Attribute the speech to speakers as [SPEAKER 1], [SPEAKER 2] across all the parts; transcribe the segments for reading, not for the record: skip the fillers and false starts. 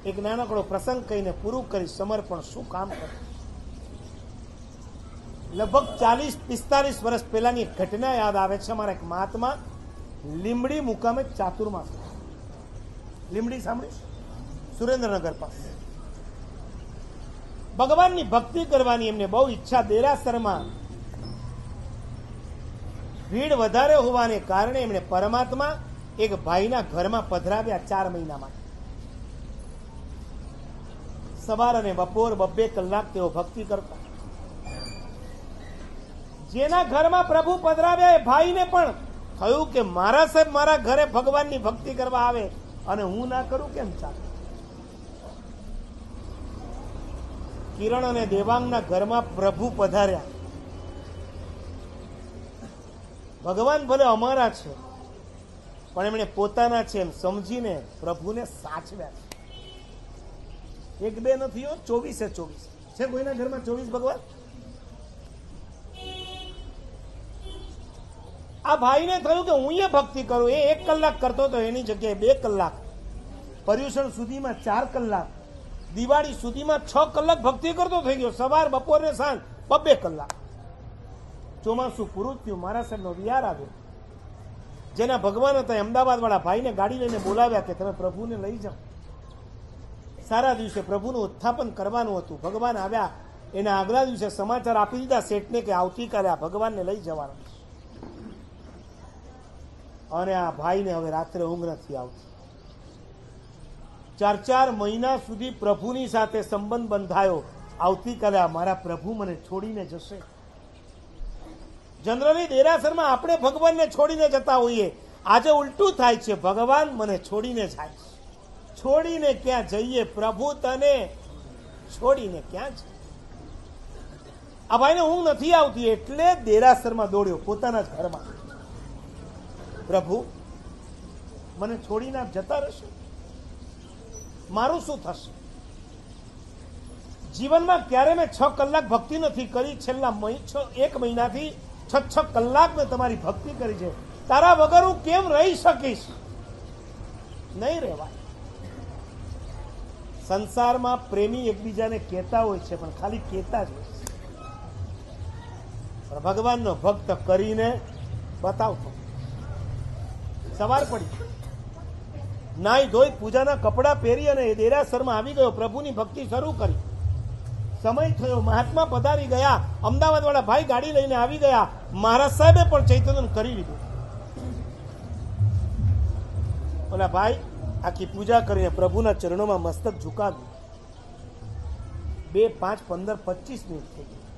[SPEAKER 1] એક નાનકડો પ્રસંગ કહીને પૂરું કરી. સમર્પણ શું કામ કરે. લગભગ 40-45 વર્ષ પહેલાની એક ઘટના યાદ આવે છે. અમારા એક મહાત્મા લીમડી મુકામે ચાતુર્માસ, લીમડી સાંભળ્યું, સુરેન્દ્રનગર પાસે, ભગવાનની ભક્તિ કરવાની એમને બહુ ઈચ્છા. દેરાસરમાં ભીડ વધારે હોવાને કારણે એમણે પરમાત્મા એક ભાઈના ઘરમાં પધરાવ્યા 4 મહિના માટે. સવાર અને બપોર 2 કલાક તેઓ ભક્તિ કરતા. જેના ઘરમાં પ્રભુ પધરાવ્યા એ ભાઈને પણ થયું કે મારા સાહેબ મારા ઘરે ભગવાનની ભક્તિ કરવા આવે અને હું ના કરું કેમ ચાલે. કિરણ અને દેવાંગના ઘરમાં પ્રભુ પધાર્યા. ભગવાન ભલે અમારા છે પણ એમણે પોતાના છે એમ સમજીને પ્રભુને સાચવ્યા છે. 1-2 નથી, 24 છે કોઈના ઘરમાં 24 ભગવાન. આ ભાઈને થયું કે હું એ ભક્તિ કરું. એ 1 કલાક કરતો હતો એની જગ્યાએ 2 કલાક, પર્યુષણ સુધીમાં 4 કલાક, દિવાળી સુધીમાં 6 કલાક ભક્તિ કરતો થઈ ગયો. સવાર બપોર ને સાંજ 2 કલાક. ચોમાસું પૂરું થયું, મારા સાહેબનો વિહાર આવ્યો. જેના ભગવાન હતા અમદાવાદ વાળા ભાઈને ગાડી લઈને બોલાવ્યા કે તમે પ્રભુને લઈ જાઓ. સારા દિવસે પ્રભુનું ઉત્થાપન કરવાનું હતું. ભગવાન આવ્યા. એના આગલા દિવસે સમાચાર આપી દીધા શેઠને કે આવતીકાલે આ ભગવાનને લઈ જવાના. અને આ ભાઈને હવે રાત્રે ઊંઘ નથી આવતી. 4 મહિના સુધી પ્રભુની સાથે સંબંધ બંધાયો. આવતીકાલે આ મારા પ્રભુ મને છોડીને જશે. જનરલી દેરાસરમાં આપણે ભગવાનને છોડીને જતા હોઈએ. આજે ઉલટું થાય છે, ભગવાન મને છોડીને જાય. છોડીને ક્યાં જઈએ, પ્રભુ તને છોડીને ક્યાં છે. આ ભાઈને ઊંઘ નથી આવતી એટલે દેરાસરમાં દોડ્યો પોતાના જ ઘરમાં. પ્રભુ મને છોડીને આપ જતા રહેશો, મારું શું થશે? જીવનમાં ક્યારે મેં 6 કલાક ભક્તિ નથી કરી. છેલ્લા 1 મહિનાથી 6 કલાક મેં તમારી ભક્તિ કરી છે. તારા વગર હું કેમ રહી શકીશ? નહીં રહેવાય. સંસારમાં પ્રેમી એકબીજાને કહેતા હોય છે પણ ખાલી કહેતા જ હોય છે. પણ ભગવાનનો ભક્ત કરીને બતાવતો. સવાર પડી, નાઈ ધોઈ પૂજાના કપડા પહેરી અને દેરાસરમાં આવી ગયો. પ્રભુની ભક્તિ શરૂ કરી. સમય થયો, મહાત્મા પધારી ગયા. અમદાવાદ વાળા ભાઈ ગાડી લઈને આવી ગયા. મહારાજ સાહેબે પણ ચૈતન્ય કરી લીધું. ઓલા ભાઈ આખી પૂજા કરીને પ્રભુના ચરણોમાં મસ્તક ઝુકાવ્યું. 2, 5, 15, 25 મિનિટ થઈ ગઈ.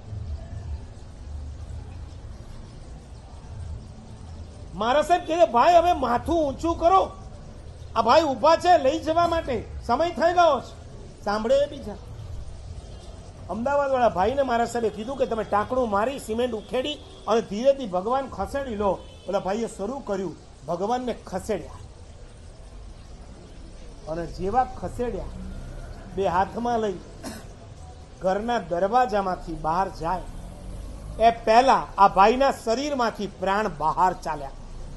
[SPEAKER 1] મહારાજ સાહેબ કહે ભાઈ હવે માથું ઊંચું કરો. આ ભાઈ ઉભા છે લઈ જવા માટે, સમય થઈ ગયો છે. સાંભળે બીજા. અમદાવાદ વાળા ભાઈને મહારાજ સાહેબે કીધું કે તમે ટાંકણું મારી સિમેન્ટ ઉખેડી અને ધીરેથી ભગવાન ખસેડી લો. ઓલા ભાઈએ શરૂ કર્યું, ભગવાનને ખસેડ્યા. અને જેવા ખસેડ્યા, 2 હાથમાં લઈ ઘરના દરવાજામાંથી બહાર જાય એ પહેલા આ ભાઈના શરીરમાંથી પ્રાણ બહાર ચાલ્યા.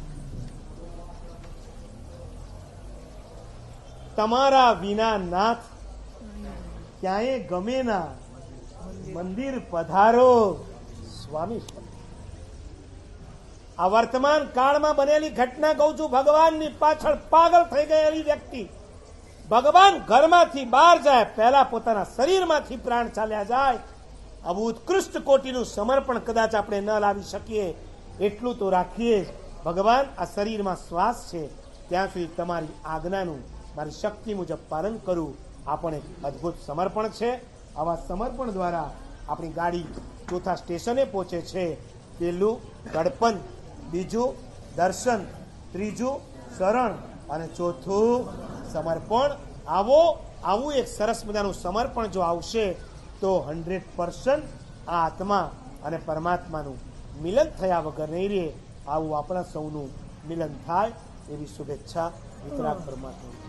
[SPEAKER 1] તમારા વિના નાથ ક્યાંય ગમે ના, મંદિર પધારો સ્વામી. આ વર્તમાન કાળમાં બનેલી ઘટના કહું છું. ભગવાનની પાછળ પાગલ થઈ ગયેલી વ્યક્તિ ભગવાન ઘરમાંથી બહાર જાય પહેલા પોતાના શરીરમાંથી પ્રાણ ચાલ્યા જાય. આવું ઉત્કૃષ્ટ કોટીનું સમર્પણ કદાચ આપણે ન લાવી શકીએ, એટલું તો રાખીએ. ભગવાન આ શરીરમાં શ્વાસ છે ત્યાં સુધી તમારી આજ્ઞાનું મારી શક્તિ મુજબ પાલન કરું. આ પણ એક અદભુત સમર્પણ છે. આવા સમર્પણ દ્વારા આપણી ગાડી ચોથા સ્ટેશને પહોંચે છે. પહેલું ગડપન, બીજું દર્શન, ત્રીજું શરણ અને ચોથું સમર્પણ. આવું એક સરસ મજાનું સમર્પણ જો આવશે તો 100% આ આત્મા અને પરમાત્માનું મિલન થયા વગર નહીં રહે. આવું આપણા સૌનું મિલન થાય એવી શુભેચ્છા વિતરાગ પરમાત્મા.